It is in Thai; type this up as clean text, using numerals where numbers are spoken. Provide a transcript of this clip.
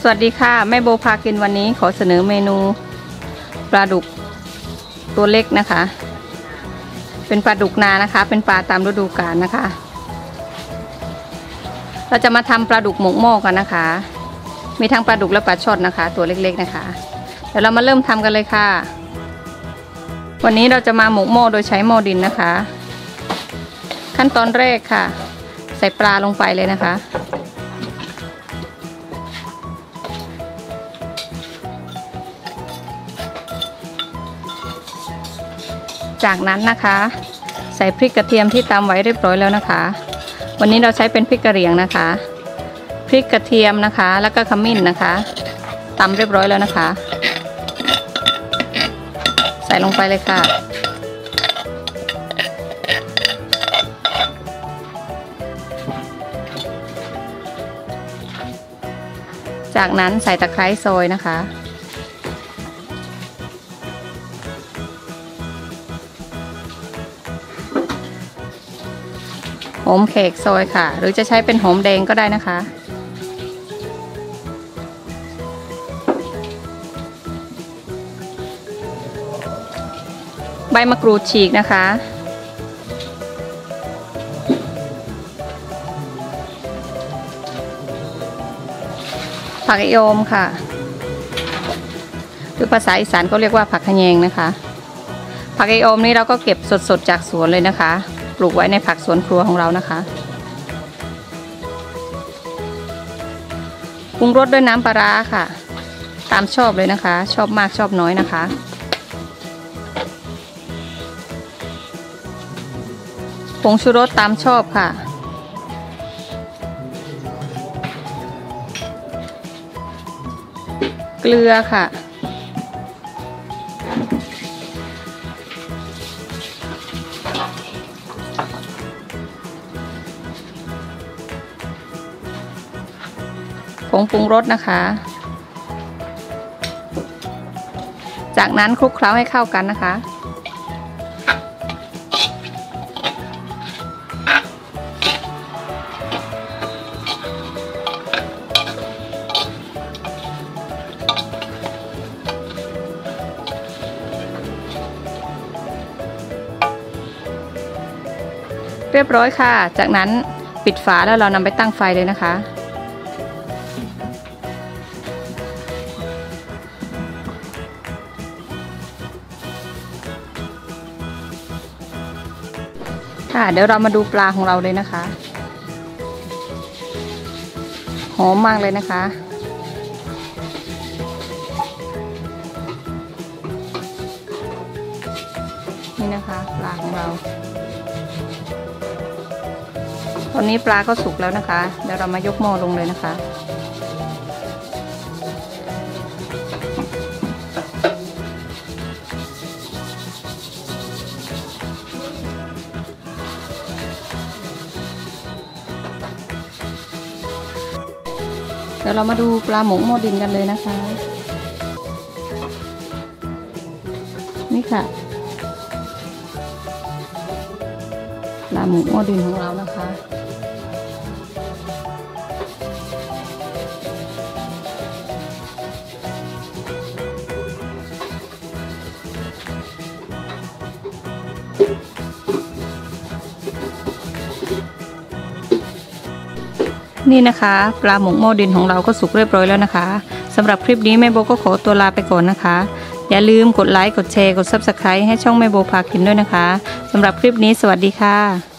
สวัสดีค่ะแม่โบพากินวันนี้ขอเสนอเมนูปลาดุกตัวเล็กนะคะเป็นปลาดุกนานะคะเป็นปลาตามฤดูกาลนะคะเราจะมาทำปลาดุกหมกหม้อกันนะคะมีทั้งปลาดุกและปลาช่อนนะคะตัวเล็กๆนะคะเดี๋ยวเรามาเริ่มทำกันเลยค่ะวันนี้เราจะมาหมกหม้อโดยใช้หม้อดินนะคะขั้นตอนแรกค่ะใส่ปลาลงไปเลยนะคะจากนั้นนะคะใส่พริกกระเทียมที่ตำไว้เรียบร้อยแล้วนะคะวันนี้เราใช้เป็นพริกกระเหรี่ยงนะคะพริกกระเทียมนะคะแล้วก็ขมิ้นนะคะตำเรียบร้อยแล้วนะคะใส่ลงไปเลยค่ะจากนั้นใส่ตะไคร้ซอยนะคะหอมแขกซอยค่ะหรือจะใช้เป็นหอมแดงก็ได้นะคะใบมะกรูดฉีกนะคะผักอีโอมค่ะหรือภาษาอีสานก็เรียกว่าผักขะแยงนะคะผักอีโอมนี้เราก็เก็บสดๆจากสวนเลยนะคะปลูกไว้ในผักสวนครัวของเรานะคะปรุงรสด้วยน้ำปลาร้าค่ะตามชอบเลยนะคะชอบมากชอบน้อยนะคะผงชูรสตามชอบค่ะเกลือค่ะผงปรุงรสนะคะจากนั้นคลุกเคล้าให้เข้ากันนะคะเรียบร้อยค่ะจากนั้นปิดฝาแล้วเรานำไปตั้งไฟเลยนะคะค่ะเดี๋ยวเรามาดูปลาของเราเลยนะคะหอมมากเลยนะคะนี่นะคะปลาของเราตอนนี้ปลาก็สุกแล้วนะคะเดี๋ยวเรามายกหม้อลงเลยนะคะเดี๋ยวเรามาดูปลาหมกหม้อดินกันเลยนะคะนี่ค่ะปลาหมกหม้อดินของเรานะคะนี่นะคะปลาหมกหม้อดินของเราก็สุกเรียบร้อยแล้วนะคะสำหรับคลิปนี้แม่โบก็ขอตัวลาไปก่อนนะคะอย่าลืมกดไลค์กดแชร์กด Subscribe ให้ช่องแม่โบพากินด้วยนะคะสำหรับคลิปนี้สวัสดีค่ะ